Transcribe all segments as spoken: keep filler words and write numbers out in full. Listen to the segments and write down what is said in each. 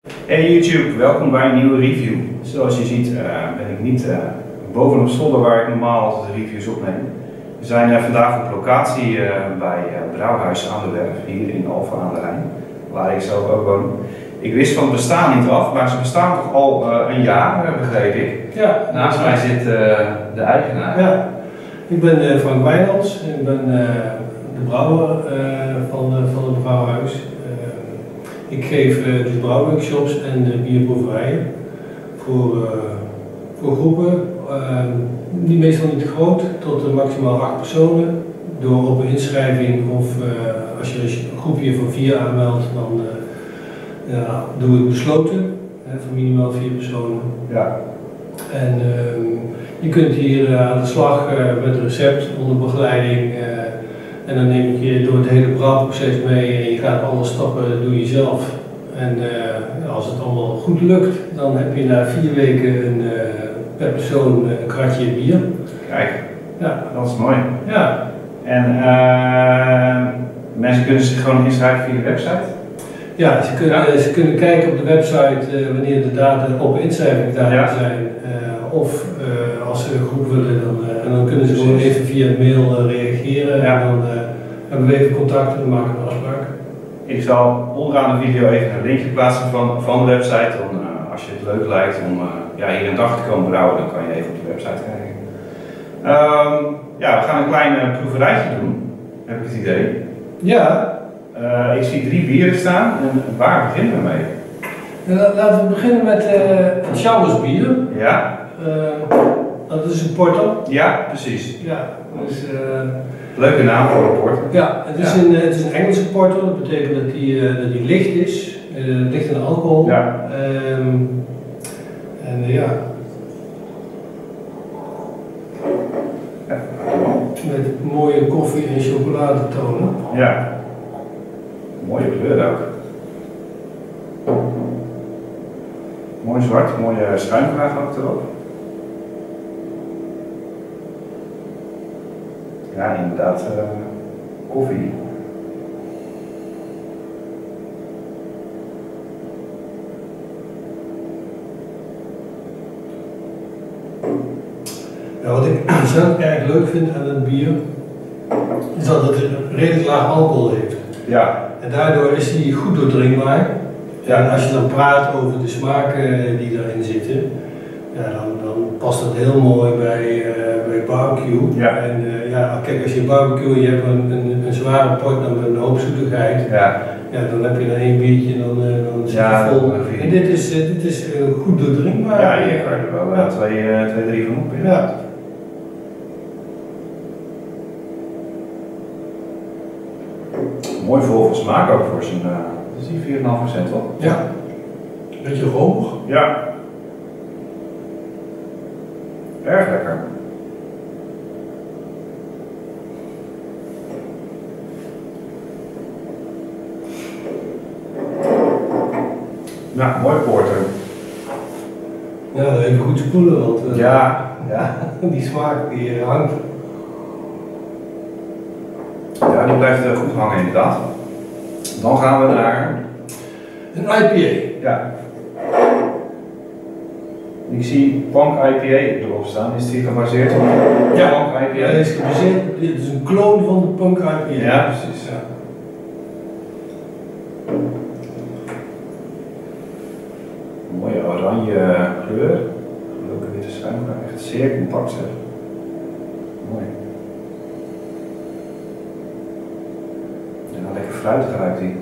Hey YouTube, welkom bij een nieuwe review. Zoals je ziet uh, ben ik niet uh, boven op zolder waar ik normaal altijd de reviews opneem. We zijn uh, vandaag op locatie uh, bij uh, Brouwhuis aan de Werf, hier in Alphen aan de Rijn, waar ik zelf ook woon. Ik wist van het bestaan niet af, maar ze bestaan toch al uh, een jaar, begreep ik. Ja. Naast mij zit uh, de eigenaar. Ja, ik ben uh, Frank Wijnands, ik ben uh, de brouwer uh, van, uh, van het brouwhuis. Uh, ik geef uh, dus brouwworkshops en uh, bierproeverijen voor, uh, voor groepen, uh, die meestal niet groot, tot uh, maximaal acht personen. Door op een inschrijving of uh, als je een groepje van vier aanmeldt, dan uh, ja, doe ik besloten, hè, voor minimaal vier personen. Ja. En uh, je kunt hier uh, aan de slag uh, met een recept onder begeleiding uh, en dan neem ik je door het hele brouwproces mee en je gaat alle stappen doe je zelf. En uh, als het allemaal goed lukt, dan heb je na vier weken een, uh, per persoon een kratje bier. Kijk, ja. Dat is mooi. Ja. En uh, mensen kunnen zich gewoon inschrijven via de website? Ja, ze kunnen, ja. ze kunnen kijken op de website uh, wanneer de data op inschrijvingsdata ja. zijn. Uh, of uh, als ze een groep willen, dan, uh, en dan kunnen ze gewoon even via mail uh, reageren. Ja. En dan uh, hebben we even contact en maken we een afspraak. Ik zal onderaan de video even een linkje plaatsen van, van de website. Om, uh, als je het leuk lijkt om uh, ja, hier een dag te komen brouwen, dan kan je even op de website kijken. Um, ja, we gaan een klein uh, proeverijtje doen, heb ik het idee. Ja. Uh, ik zie drie bieren staan en waar beginnen we mee? Laten we beginnen met uh, het Sjouwersbier. Ja. Uh, dat is een porter. Ja, precies. Ja, dus, uh, leuke naam voor een porter. Ja, het is, ja. Een, het is een Engelse porter, dat betekent dat die, uh, dat die licht is, uh, licht in alcohol. Ja. Um, en uh, ja. ja. Met mooie koffie en chocoladetonen. Ja. Mooie kleur ook. Mooi zwart, mooie schuimkraag ook erop. Ja, inderdaad, uh, koffie. Ja, wat ik zelf erg leuk vind aan het bier, is dat het een redelijk laag alcohol heeft. Ja. En daardoor is die goed doordringbaar. Ja. En als je dan praat over de smaken die erin zitten, ja, dan, dan past dat heel mooi bij, uh, bij barbecue. Ja. En uh, ja, kijk, als je barbecue en je hebt een, een, een zware pot met een hoop zoetigheid, ja. Ja, dan heb je dan één biertje en dan, uh, dan zit je ja, vol. En dit is, uh, dit is uh, goed doordringbaar. Ja, hier kan je er wel ja. twee, uh, twee, drie van op. Ja. Ja. Mooi vol van smaak ook voor zijn, uh, dat is die vier komma vijf procent toch? Ja. Beetje romig. Ja. Erg lekker. Ja, mooi porter. Ja, even goed spoelen, want uh, ja, ja. die smaak die uh, hangt. Ja, die blijft uh, goed hangen inderdaad. Dan gaan we naar een I P A. Ja. Ik zie Punk I P A erop staan. Is die gebaseerd op ja. Punk I P A? Ja, hij is gebaseerd. Dit is een kloon van de Punk I P A. Ja, precies. Ja. Mooie oranje kleur. Leuke witte schuimkraag. Echt zeer compact zeg. Mooi. Ja, lekker fruitig ruikt die.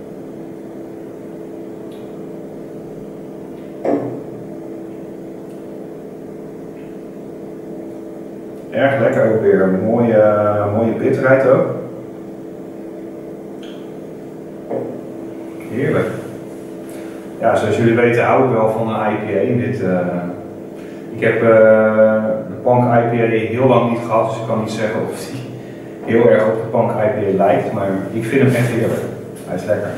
Erg lekker ook weer. Een mooie, uh, mooie bitterheid ook. Heerlijk. Ja, zoals jullie weten hou ik wel van een I P A. Dit, uh, ik heb uh, de Punk I P A heel lang niet gehad, dus ik kan niet zeggen of die heel erg op de Punk I P A lijkt, maar ik vind hem echt heerlijk. Hij is lekker.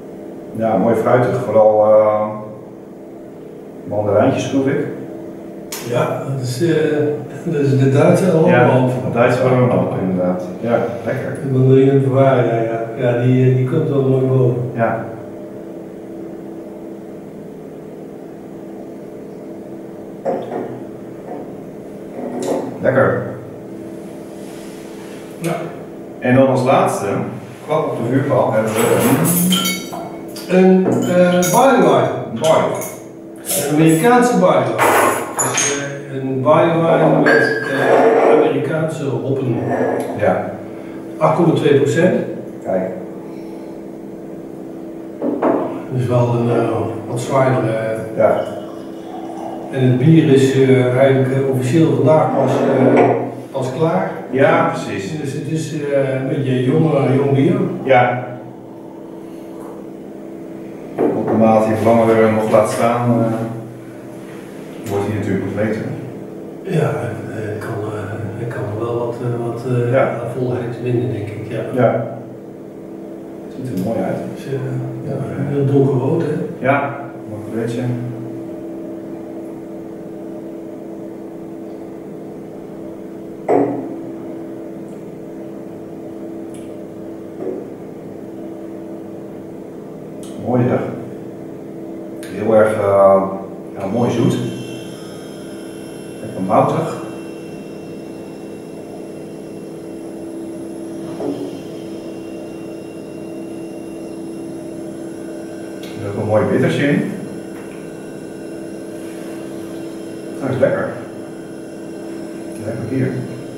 Ja, mooi fruitig, vooral uh, mandarijntjes proef ik. Ja, dat is, uh, dat is de Duitse aromahoop. Ja, de Duitse aromahoop inderdaad. Ja, lekker. De mandarine Bavaria, ja. Ja, die, die komt wel mooi boven. Ja. Lekker. Ja. En dan als laatste, kwam op de vuurpal hebben we een uh, barley wine. barley. Een Amerikaanse barley wine. Dus uh, een barley wine met uh, Amerikaanse hoppen. Ja. acht komma twee procent. Kijk. Dus wel een uh, wat zwaardere. Uh, ja. En het bier is uh, eigenlijk uh, officieel vandaag pas, uh, pas klaar. Ja, precies. Dus het is uh, een beetje jong, uh, jong bier. Ja. Op de maat die langer nog laat staan, uh, wordt hij natuurlijk nog beter. Ja, ik uh, kan, uh, kan er wel wat, uh, wat uh, ja. volheid winnen, denk ik. Ja. Ja. Het ziet er mooi uit. Dus, uh, ja, heel donkerrood, hè? Ja, mooi kleurtje. Mooi zeg. Heel erg uh, ja, mooi zoet. Lekker moutig. Er zit ook een mooi bittersje in. Dat is lekker. Lekker bier.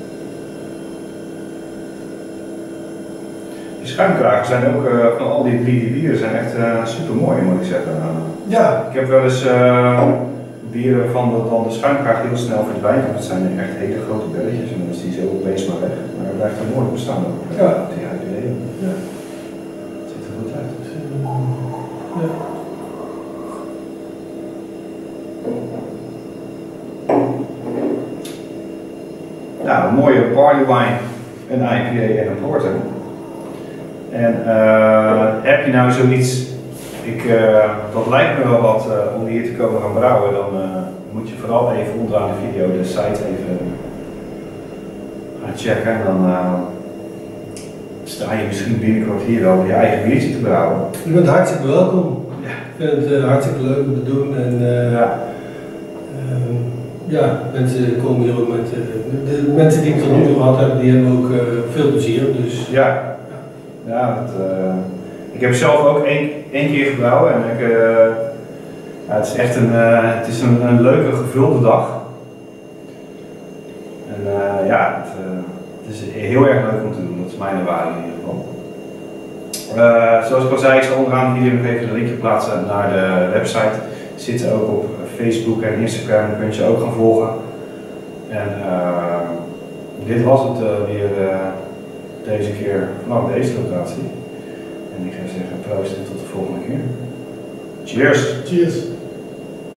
Die schuimkragen zijn ook, uh, van al die drie bieren zijn echt uh, super mooi, moet ik zeggen. Ja. Ik heb wel eens uh, bieren waarvan de, dan de schuimkraag heel snel verdwijnt, want het zijn echt hele grote belletjes en dan is die zo opeens maar weg. Maar hij blijft er mooi op staan ook. Ja. Ja, idee. Ja. Het ziet er goed uit. Ja. Nou, een mooie barley wine, een I P A en een porter. En uh, heb je nou zoiets, ik, uh, dat lijkt me wel wat uh, om hier te komen gaan brouwen, dan uh, moet je vooral even onderaan de video de site even gaan checken. En dan uh, sta je misschien binnenkort hier wel je eigen biertje te brouwen. Je bent hartstikke welkom. Ja. Ik vind het uh, hartstikke leuk om te doen. En, uh, ja. Uh, ja, mensen komen hier ook met, uh, de mensen die ik tot nu toe gehad heb, die hebben ook uh, veel plezier. Dus. Ja. Ja, dat, uh, ik heb zelf ook één, één keer gebrouwen en ik, uh, ja, het is echt een, uh, het is een, een leuke gevulde dag. En uh, ja, het, uh, het is heel erg leuk om te doen, dat is mijn ervaring in ieder geval. Uh, zoals ik al zei, ik zal onderaan de video nog even een linkje plaatsen naar de website. Zitten ook op Facebook en Instagram, kun je ook gaan volgen. En uh, dit was het uh, weer. Uh, Deze keer vanaf deze locatie. En ik zou zeggen proost en tot de volgende keer. Cheers! Cheers!